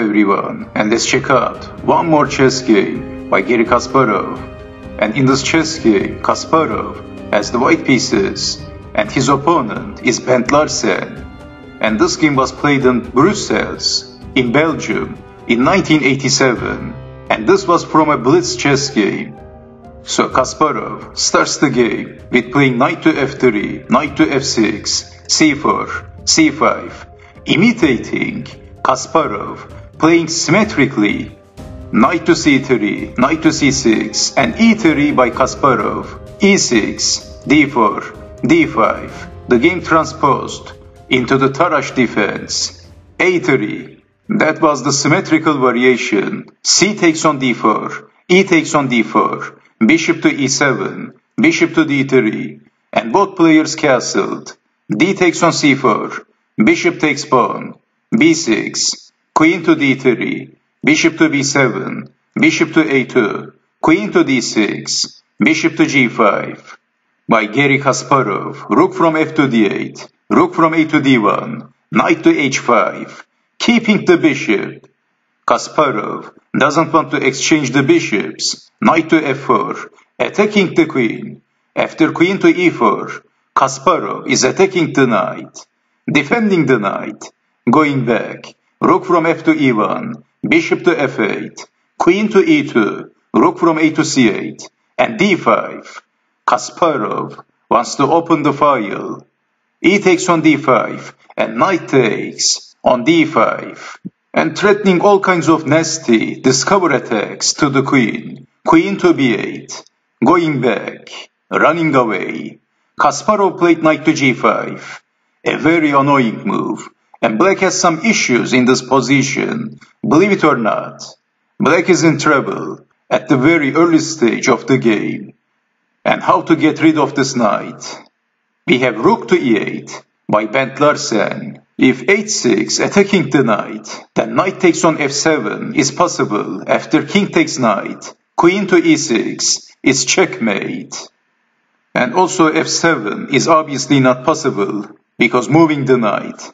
everyone, and let's check out one more chess game by Garry Kasparov. And in this chess game, Kasparov has the white pieces and his opponent is Bent Larsen. And this game was played in Brussels, in Belgium, in 1987, and this was from a blitz chess game. So Kasparov starts the game with playing knight to f3, knight to f6, c4, c5, imitating Kasparov playing symmetrically knight to c3, knight to c6, and e3 by Kasparov, e6, d4, d5, the game transposed into the Tarrasch defense, a3, that was the symmetrical variation, c takes on d4, e takes on d4, bishop to e7, bishop to d3, and both players castled, d takes on c4, bishop takes pawn, b6, queen to d3, bishop to b7, bishop to a2, queen to d6, bishop to g5. By Garry Kasparov, rook from f to d8, rook from a to d1, knight to h5, keeping the bishop. Kasparov doesn't want to exchange the bishops, knight to f4, attacking the queen. After queen to e4, Kasparov is attacking the knight, defending the knight, going back, rook from f to e1, bishop to f8, queen to e2, rook from a to c8, and d5. Kasparov wants to open the file. E takes on d5, and knight takes on d5, and threatening all kinds of nasty discover attacks to the queen. Queen to b8, going back, running away. Kasparov played knight to g5, a very annoying move, and black has some issues in this position. Believe it or not, black is in trouble at the very early stage of the game. And how to get rid of this knight? We have rook to e8 by Bent Larsen. If h6 attacking the knight, then knight takes on f7 is possible after king takes knight. Queen to e6 is checkmate. And also f7 is obviously not possible because moving the knight.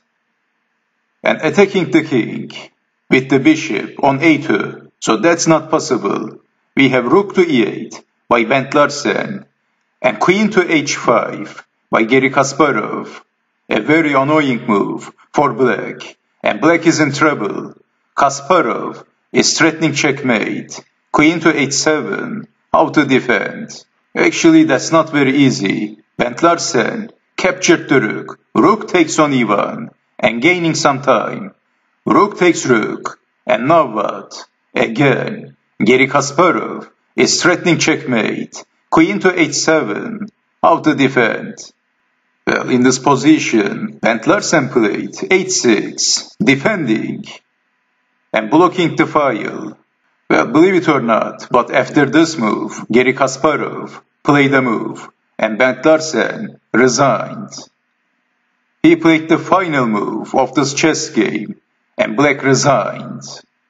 And attacking the king with the bishop on a2, so that's not possible. We have rook to e8 by Bent Larsen and queen to h5 by Garry Kasparov. A very annoying move for black, and black is in trouble. Kasparov is threatening checkmate. Queen to h7, how to defend? Actually, that's not very easy. Bent Larsen captured the rook. Rook takes on e1, and gaining some time. Rook takes rook, and now what? Again, Garry Kasparov is threatening checkmate. Queen to h7, how to defend? Well, in this position, Bent Larsen played h6, defending and blocking the file. Well, believe it or not, but after this move, Garry Kasparov played a move, and Bent Larsen resigned. He played the final move of this chess game, and black resigned.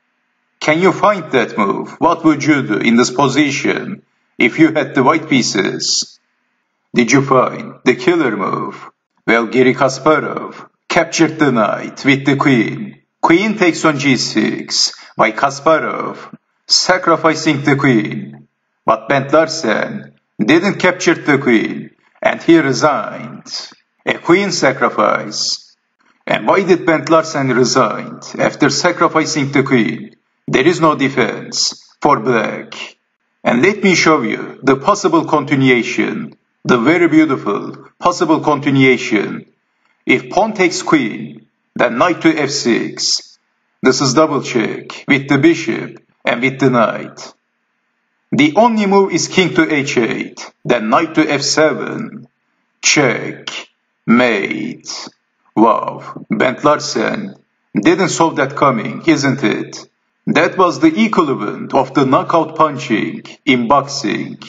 Can you find that move? What would you do in this position if you had the white pieces? Did you find the killer move? Well, Garry Kasparov captured the knight with the queen. Queen takes on g6 by Kasparov, sacrificing the queen. But Bent Larsen didn't capture the queen, and he resigned. A queen sacrifice. And why did Bent Larsen resign after sacrificing the queen? There is no defense for black. And let me show you the possible continuation. The very beautiful possible continuation. If pawn takes queen, then knight to f6. This is double check with the bishop and with the knight. The only move is king to h8, then knight to f7. Check, mate. Wow, Bent Larsen didn't saw that coming, isn't it? That was the equivalent of the knockout punching in boxing.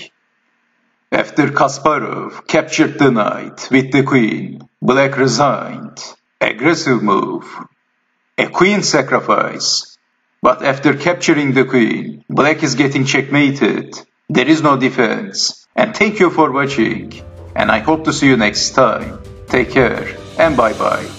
After Kasparov captured the knight with the queen, black resigned. Aggressive move. A queen sacrifice. But after capturing the queen, black is getting checkmated. There is no defense. And thank you for watching. And I hope to see you next time. Take care and bye bye.